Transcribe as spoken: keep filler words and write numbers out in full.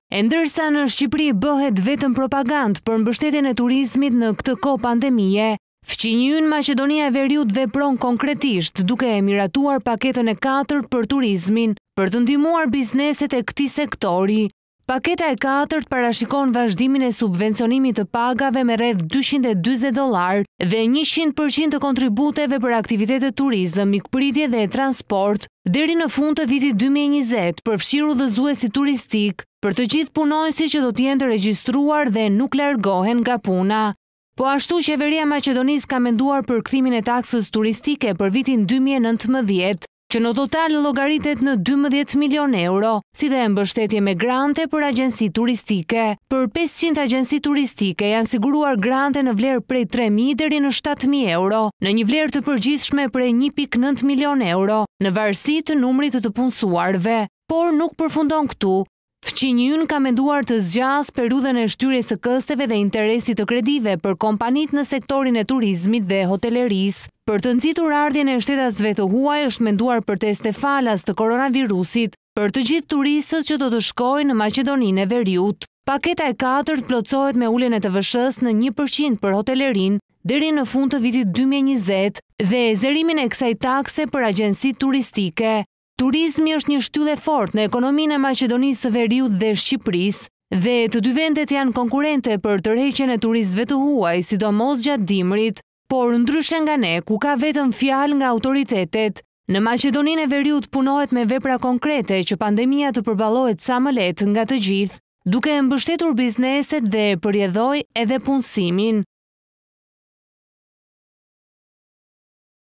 E ndërsa në Shqipëri bëhet vetëm propagandë për mbështetjen e turizmit në këtë kohë pandemie, fqinji ynë Maqedonia e Veriut vepron konkretisht duke e miratuar paketën e katërt për turizmin për të ndihmuar bizneset e këtij sektori. Paketa e katërt parashikon vazhdimin e subvencionimit të pagave me rreth dyqind e dyzet dollar dhe njëqind përqind të kontributeve për aktivitetet turizëm, mikpritje dhe transport deri në fund të vitit dy mijë e njëzet, përfshirë udhëzuesi turistik për të gjithë punonjësit që do të jenë të regjistruar dhe nuk largohen nga puna. Po ashtu qeveria e Maqedonisë ka menduar për kthimin e taksës turistike për vitin dy mijë e nëntëmbëdhjetë, që në total llogaritet në dymbëdhjetë milion euro, si dhe mbështetje me grante për agjenci turistike. Për pesëqind agjenci turistike janë siguruar grante në vlerë prej tre mijë deri në shtatë mijë euro, në një vlerë të përgjithshme prej një pikë nëntë milion euro, në varësi të numrit të të punësuarve. Por nuk përfundon këtu. Fqinji ynë ka menduar të zgjas periudhën e shtyrjes së kësteve dhe interesit të kredive për kompanitë në sektorin e turizmit dhe hotelerisë. Për të nxitur ardhjen e shtetasve të huaj është menduar për teste falas të koronavirusit për të gjithë turistët që do të shkojnë në Maqedoninë e Veriut. Paketa e katërt plotësohet me uljen e T V S-s në një përqind për hotelerin deri në fund të vitit dy mijë e njëzet dhe zerimin e kësaj takse për agjencitë turistike. Turizmi është një shtyllë e fortë në ekonominë e Maqedonisë së Veriut dhe Shqipërisë dhe të dy vendet janë konkurrente për tërheqjen e turistëve të huaj, sidomos gjatë dimrit, por ndryshe nga ne, ku ka vetëm fjalë nga autoritetet, në Maqedoninë e Veriut punohet me vepra konkrete që pandemia të përballohet sa më lehtë nga të gjithë, duke mbështetur bizneset dhe përjedhoj edhe punësimin.